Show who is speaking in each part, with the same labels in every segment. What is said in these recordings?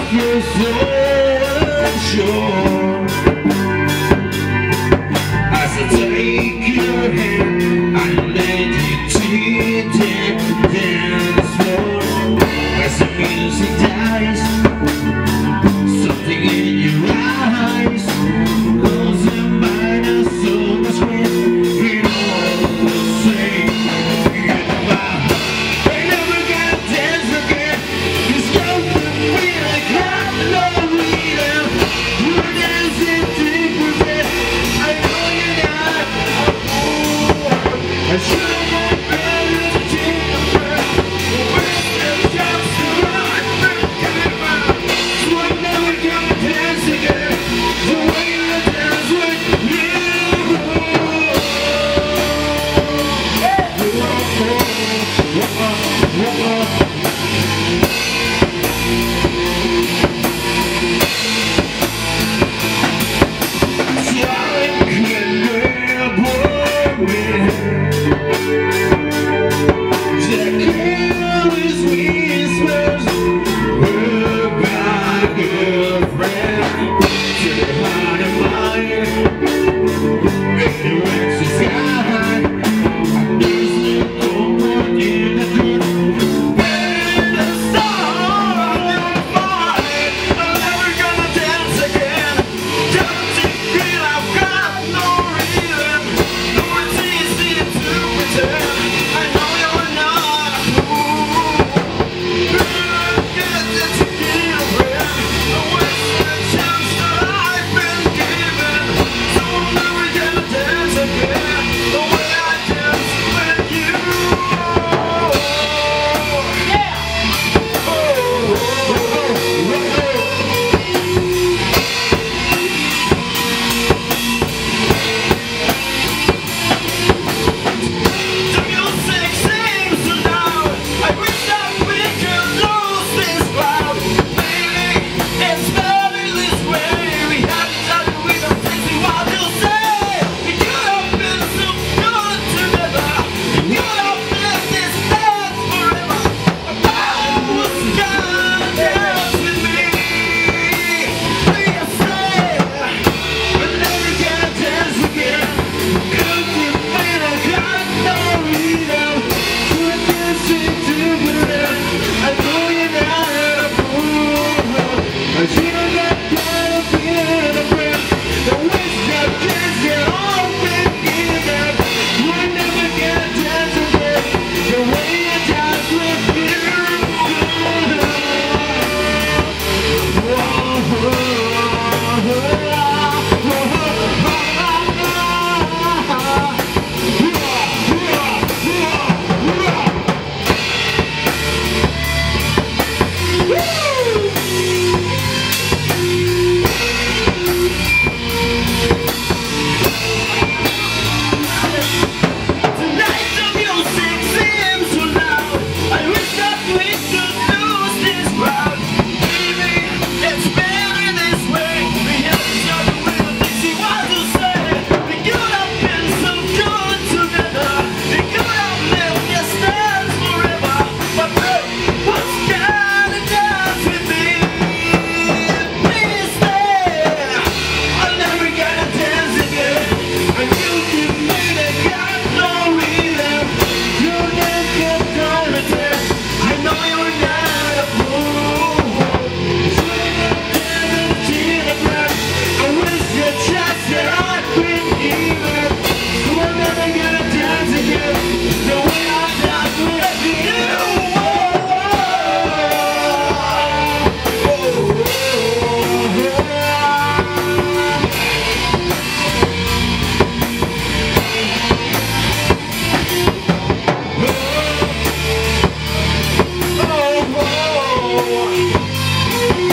Speaker 1: feel so unsure as I take your hand and let you take it dance floor. As the music dies, something in your eyes goes in mine and so much pain. You know the same. I never gonna dance again. It's nothing feel like I'm lonely. You're dancing deep within. I know you're not a fool. I should have known better to take a breath. We're still just right back in my mouth. So I never gonna dance again the way I dance with you.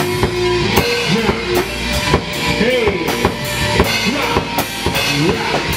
Speaker 2: Hey, rock, rock.